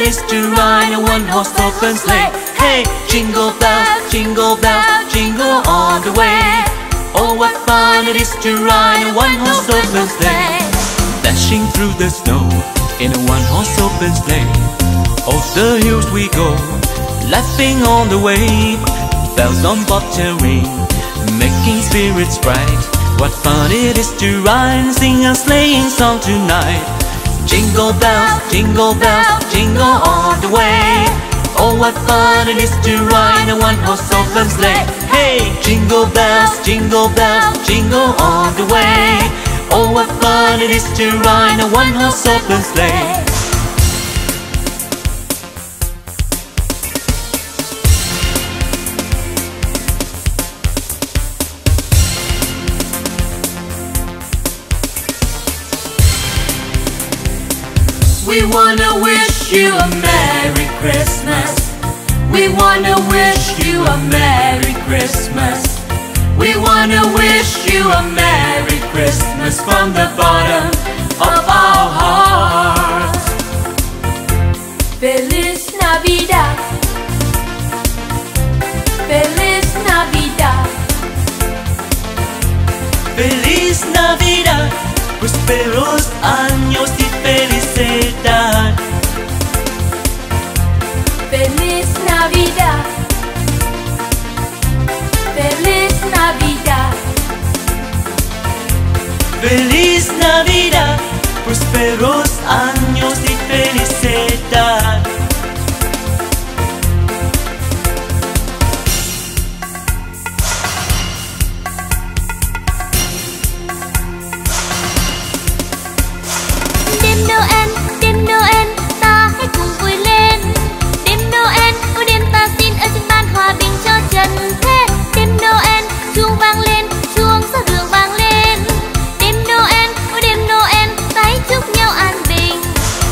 is to ride a one-horse open sleigh. Hey, jingle bells, jingle all the way. Oh, what fun it is to ride a one-horse open sleigh. Dashing through the snow in a one-horse open sleigh. Over the hills we go, laughing on the way. Bells on bobtail ring, making spirits bright. What fun it is to ride and sing a sleighing song tonight. Jingle bells, jingle all the way. Oh, what fun it is to ride a one-horse open sleigh. Hey, jingle bells, jingle all the way. Oh, what fun it is to ride a one-horse open sleigh. We wanna wish you a Merry Christmas. We wanna wish you a Merry Christmas. We wanna wish you a Merry Christmas from the bottom of our hearts. Feliz Navidad. Feliz Navidad. Feliz Navidad. Prósperos años y felicidad. Feliz Navidad. Feliz Navidad. Feliz Navidad. Prósperos años y felicidad. Đêm Noel, ta hãy cùng vui lên. Đêm Noel, ôi đêm ta xin ở trên ban hòa bình cho trần thế. Đêm Noel, chuông vang lên, chuông sao đường vang lên. Đêm Noel, ôi đêm Noel, ta hãy chúc nhau an bình.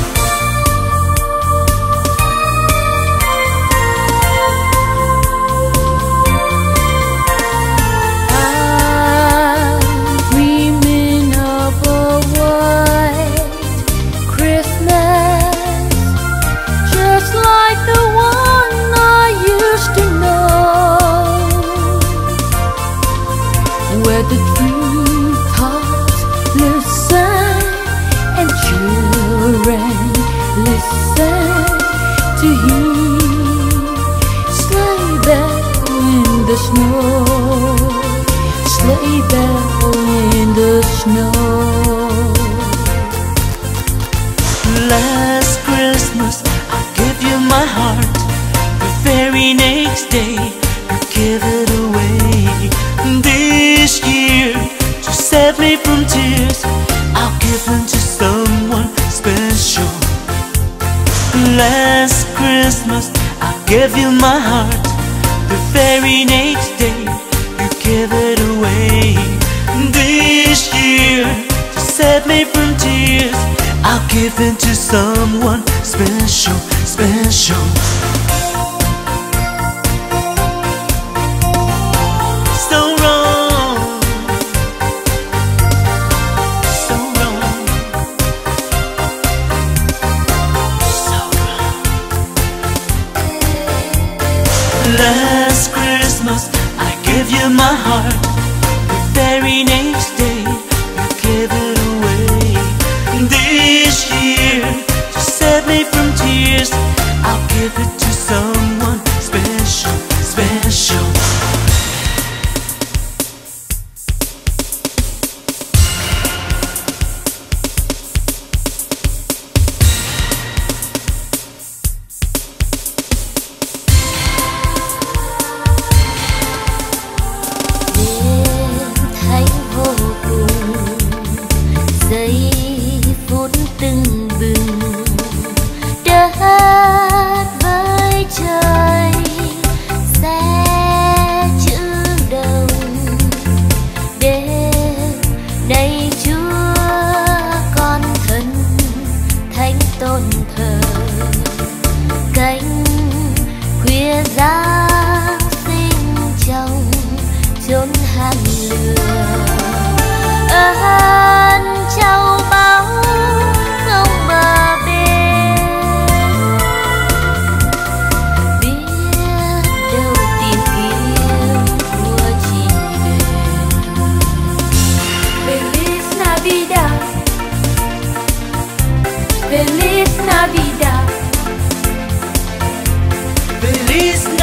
Dreaming of a white Christmas, just like the one I used to know, where the treetops listen and children listen to hear sleigh bell in the snow, sleigh bell in the snow. Last Christmas I gave you my heart. The very next day you give it away. This year to save me from tears, I'll give them to someone special. Last Christmas I gave you my heart. The very next day you give it away. This year to save me from tears, I'll give it to someone special, special. So wrong, so wrong, so wrong. Last Christmas I gave you my heart. The very next day you gave it away. This year to save me from tears, I'll give it to someone special, special. Đêm thấy vô cùng giây phút tưng bừng, đất với trời.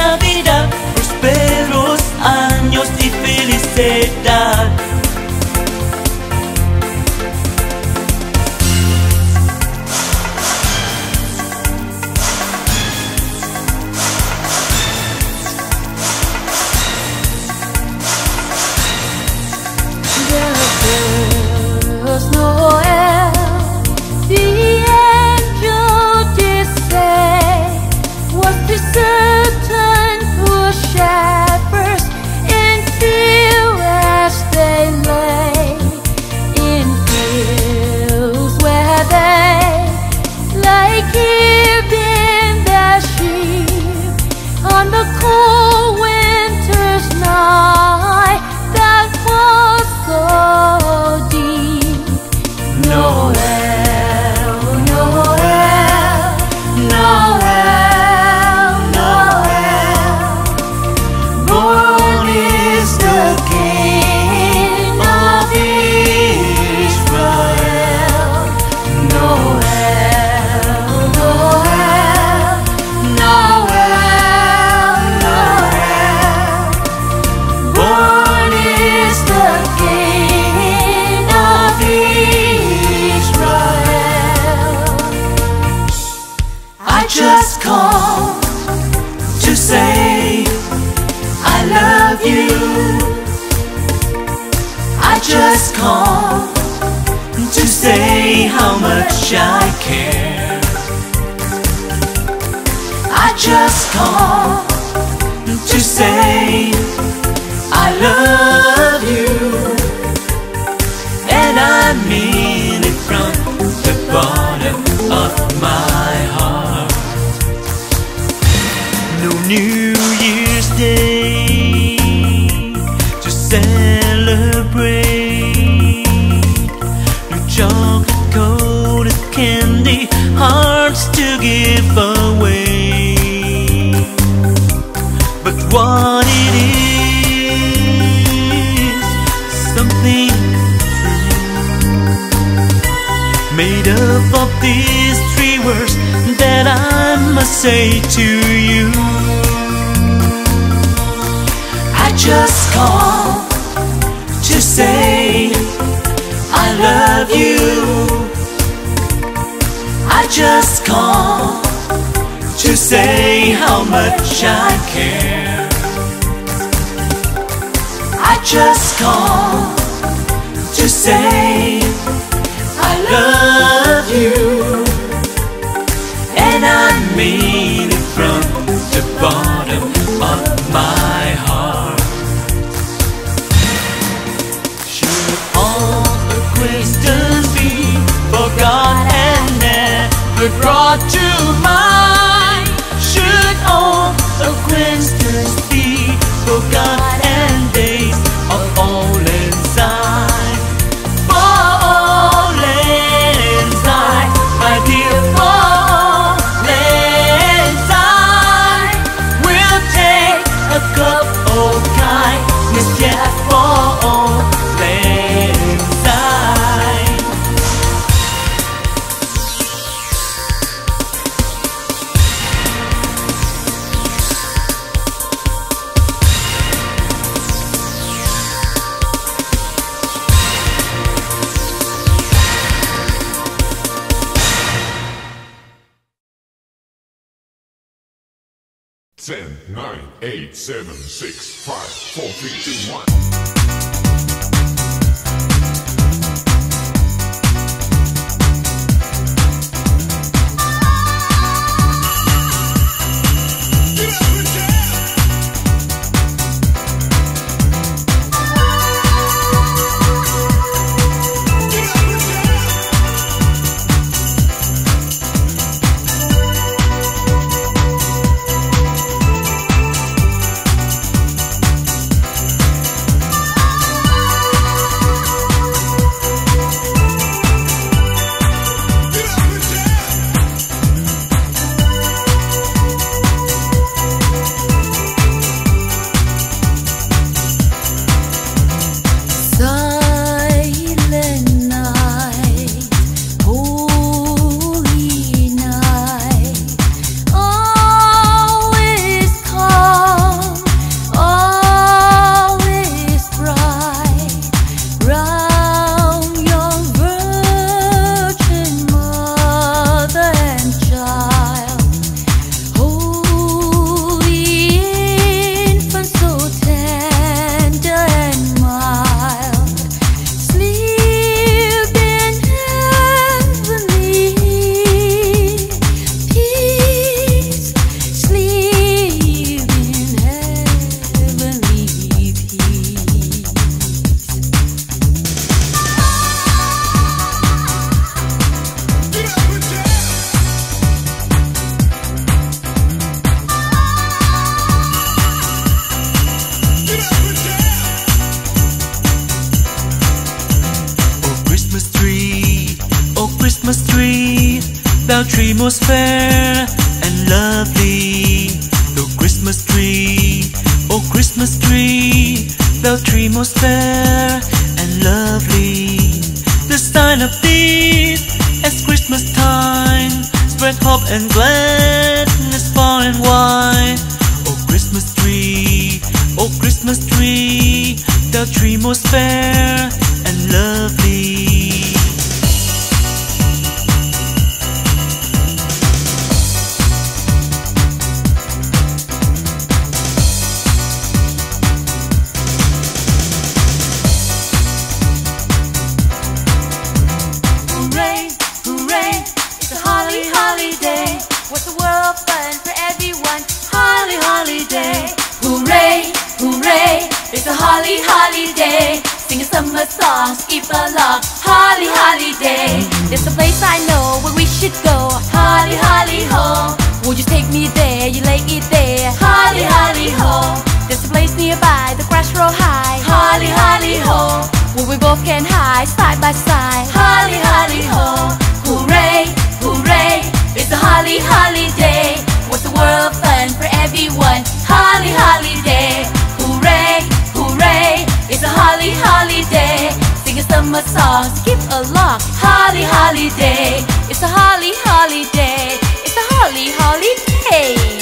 vida, prosperos años y felicidad. Just call to say I love you. I just call to say how much I care. I just call to say I love you, and I mean it from the bottom of my heart. No New Year's Day to celebrate, no chocolate coated candy hearts to give away. But what it is, something true, made up of these three words that I must say to you. I just call to say I love you. I just call to say how much I care. I just call to say I love you, and I mean it from the bottom of my heart. Should all acquaintance be forgot and never brought to mind? Should all acquaintance be forgot and days of all inside? All inside, my dear, all inside. We'll take a cup of kindness, yeah, for all inside. Ten, 9, 8, 7, 6, 5, 4, 3, 2, 1. Thou tree most fair and lovely, the Christmas tree, oh Christmas tree, thou tree most fair and lovely. The sign of peace as Christmas time, spread hope and gladness far and wide. Oh Christmas tree, oh Christmas tree, thou tree most fair and lovely. Hooray, hooray, it's a holly holiday. What's the world fun for everyone? Holly holiday. Hooray, hooray, it's a holly holiday. Sing a summer song, skip along. Holly holiday. There's a place I know where we should go. Holly, holly ho. Would you take me there? You lay it there. Holly, holly ho. There's a place nearby, the grass grow high. Holly, holly ho. Where we both can hide side by side. Holly, holly ho. Hooray, hooray, it's a holly holiday. What's the world fun for everyone? Holly holiday. Hooray, hooray, it's a holly holiday. Sing a summer song, skip along. Holly holiday. It's a holly holiday. It's a holly holiday.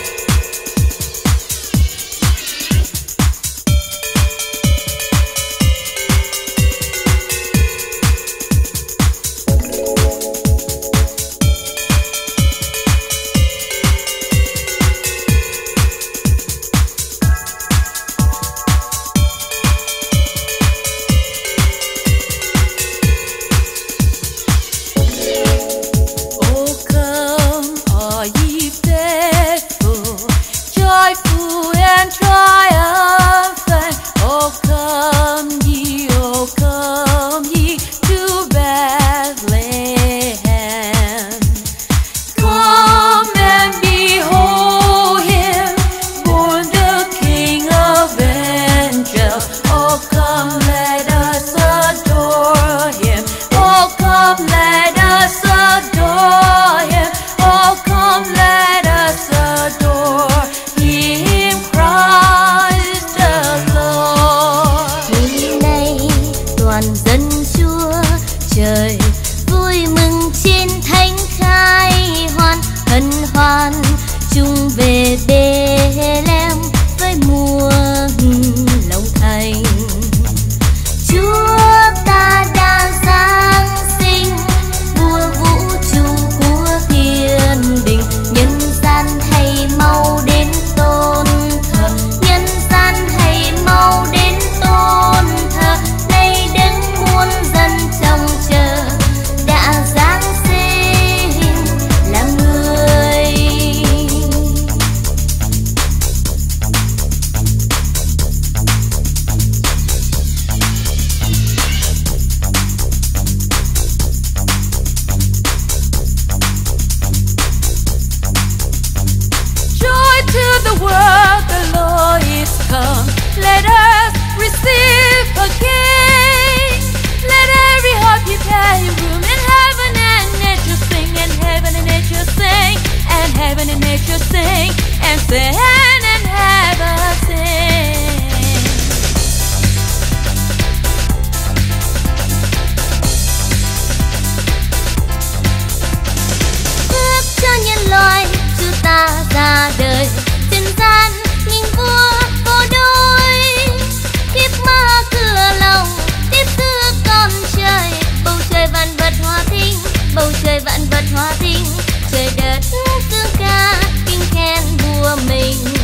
Bầu trời vạn vật hoa thinh, trời đất xứ ca kinh khen vua mình.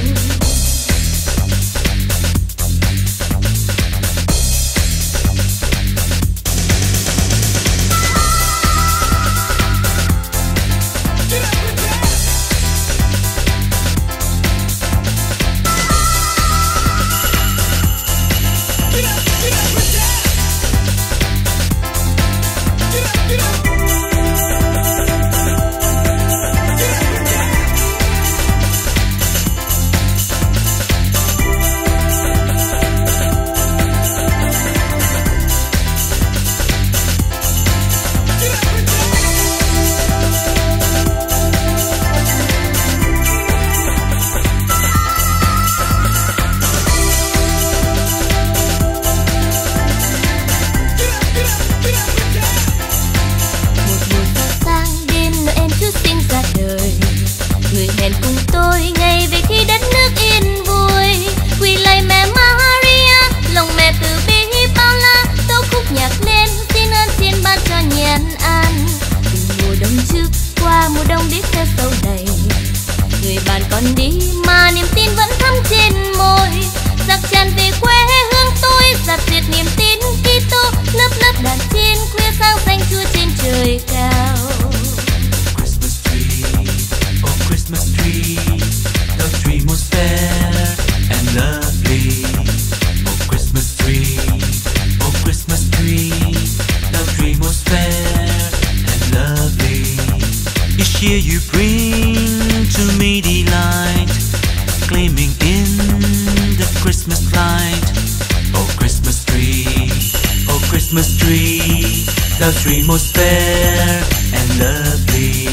trên môi, giặc tràn về quê hương tôi, giặt diệt niềm tin Kitô, lớp lớp đàn chiên khuya sáng danh Chúa trên trời cao. Christmas tree, oh Christmas tree, the tree most fair and lovely. Oh Christmas tree, oh Christmas tree, the tree most fair and lovely. Each year you bring to me delight, gleaming in the Christmas light. Oh Christmas tree, oh Christmas tree, the tree most fair and lovely.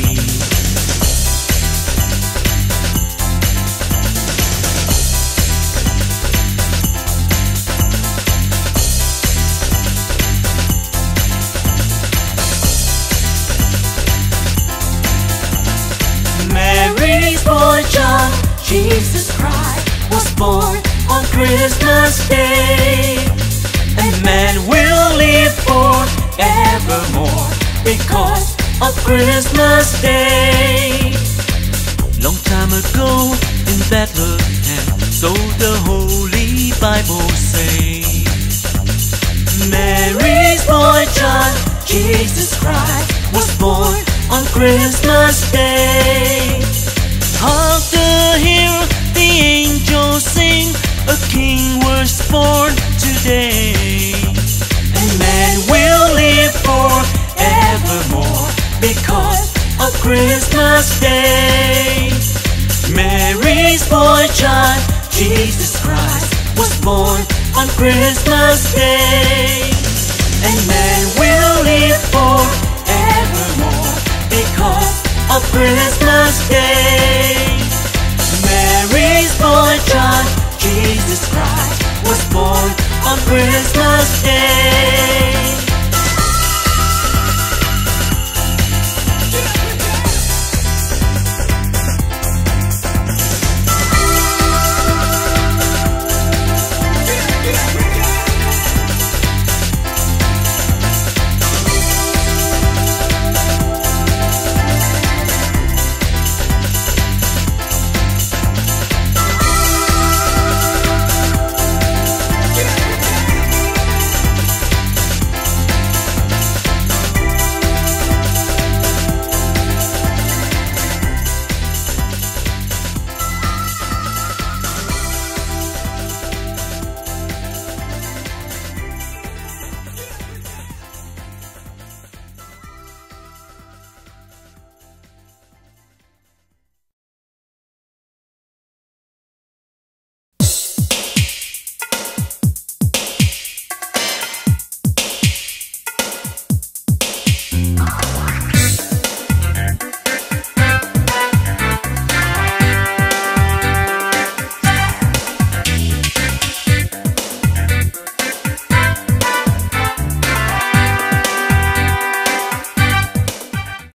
Mary's boy John, Jesus Christ, was born on Christmas Day. And man will live forevermore because of Christmas Day. Long time ago in Bethlehem, so the Holy Bible say. Mary's boy John, Jesus Christ, was born on Christmas Day. Hark the hero, the angels sing, a king was born today. And man will live forevermore because of Christmas Day. Mary's boy John, Jesus Christ, was born on Christmas Day. And man will live forevermore because of Christmas Day. Mary's boy John, Jesus Christ, was born on Christmas Day.